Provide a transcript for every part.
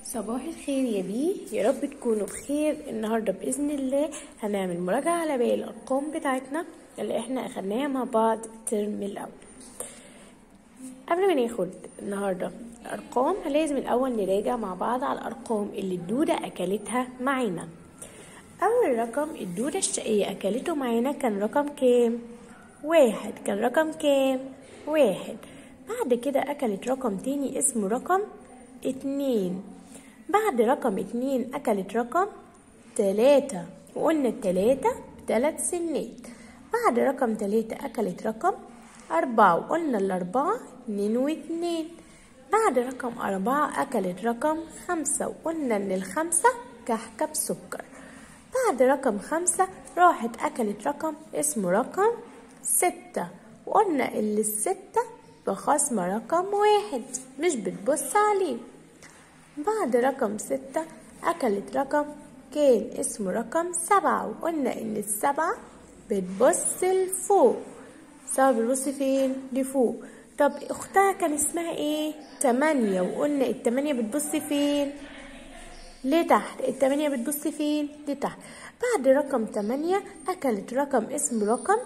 صباح الخير يا بيه، يا رب تكونوا بخير. النهارده باذن الله هنعمل مراجعه على باقي الارقام بتاعتنا اللي احنا اخدناها مع بعض الترم الاول. قبل ما ناخد النهارده الارقام لازم الاول نراجع مع بعض على الارقام اللي الدوده اكلتها معانا. اول رقم الدوده الشقيه اكلته معانا كان رقم كام؟ 1. كان رقم كام؟ 1. بعد كده اكلت رقم تاني اسمه رقم 2. بعد رقم 2 أكلت رقم 3، وقلنا ال3 ب3 سنات. بعد رقم 3 أكلت رقم 4، وقلنا ال4 2 و2. بعد رقم 4 أكلت رقم 5، وقلنا إن ال5 كحكة بسكر. بعد رقم 5 راحت أكلت رقم اسمه رقم 6، وقلنا إن ال6 بخصم رقم 1 مش بتبص عليه. بعد رقم 6 أكلت رقم كان اسمه رقم 7، وقلنا إن ال7 بتبص لفوق. 7 بتبص فين؟ لفوق. طب أختها كان اسمها إيه؟ 8، وقلنا ال8 بتبص فين؟ لتحت. ال8 بتبص فين؟ لتحت. بعد رقم 8 أكلت رقم اسمه رقم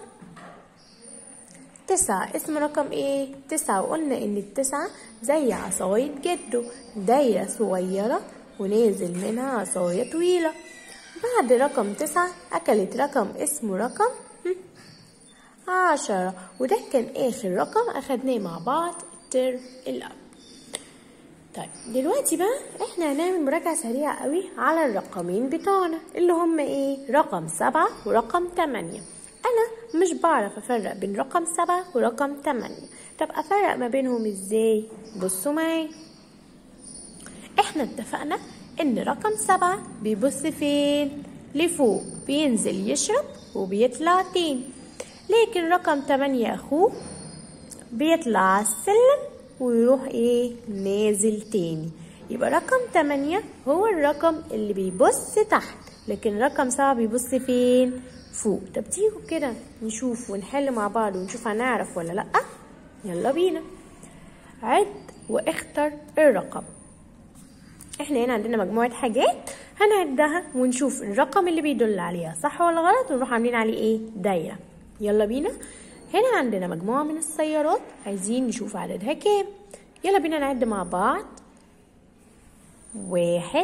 9. اسم رقم ايه؟ 9، وقلنا ان ال9 زي عصاية جده، دايرة صغيرة ونازل منها عصاية طويلة. بعد رقم 9 اكلت رقم اسمه رقم 10، وده كان اخر رقم اخدناه مع بعض الترم الاول. طيب دلوقتي بقى احنا هنعمل مراجعة سريعة قوي على الرقمين بتوعنا اللي هم ايه؟ رقم 7 ورقم 8. أنا مش بعرف أفرق بين رقم 7 ورقم 8. طب أفرق ما بينهم إزاي؟ بصوا معايا. إحنا اتفقنا إن رقم 7 بيبص فين؟ لفوق، بينزل يشرب وبيطلع تاني. لكن رقم 8 أخوه بيطلع على السلم ويروح إيه؟ نازل تاني. يبقى رقم 8 هو الرقم اللي بيبص تحت، لكن رقم 7 بيبص فين؟ فوق. طب تيجوا كده نشوف ونحل مع بعض ونشوف هنعرف ولا لأ. يلا بينا. عد واختر الرقم. احنا هنا عندنا مجموعة حاجات هنعدها ونشوف الرقم اللي بيدل عليها صح ولا غلط، ونروح عاملين عليه ايه؟ دايرة. يلا بينا. هنا عندنا مجموعة من السيارات عايزين نشوف عددها كام. يلا بينا نعد مع بعض. 1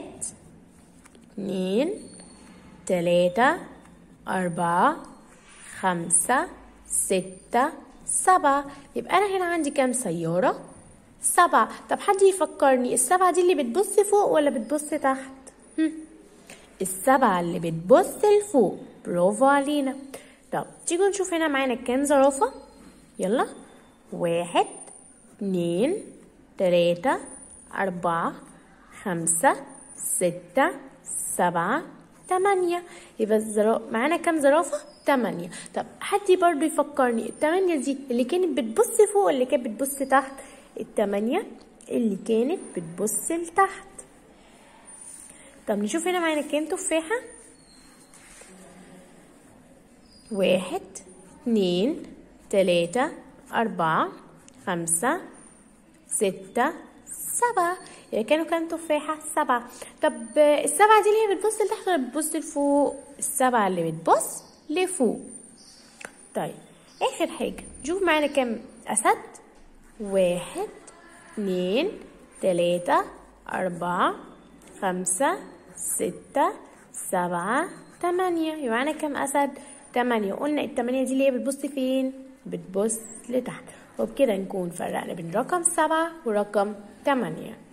2 3 4 5 6 7. يبقى أنا هنا عندي كام سيارة؟ 7. طب حد يفكرني ال7 دي اللي بتبص فوق ولا بتبص تحت؟ ال7 اللي بتبص لفوق. برافو علينا. طب تيجوا نشوف هنا معانا كام زرافة. يلا. 1 2 3 4 5 6 7 8. يبقى معانا كام زرافة؟ 8. طب حد برضو يفكرني ال8 دي اللي كانت بتبص فوق ولا اللي كانت بتبص تحت؟ ال8 اللي كانت بتبص لتحت. طب نشوف هنا معانا كام تفاحة. 1 2 3 4 5 6 7. يعني كانوا كام تفاحة؟ 7. طب ال7 دي اللي هي بتبص لتحت ولا بتبص لفوق؟ ال7 اللي بتبص لفوق. طيب آخر حاجة نشوف معانا كام أسد. 1 2 3 4 5 6 7 8. يبقى معانا كام أسد؟ 8. قلنا ال8 دي اللي هي بتبص فين؟ بتبص لتحت. وبكده نكون فرقنا بين رقم 7 ورقم 8.